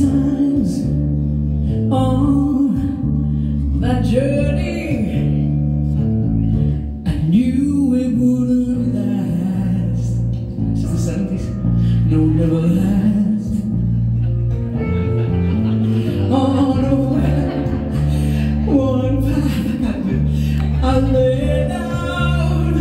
times on that journey, I knew it wouldn't last. Since the 70s, no, never last. On a one path, I laid out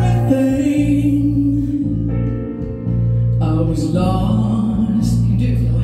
everything. I was lost. You do feel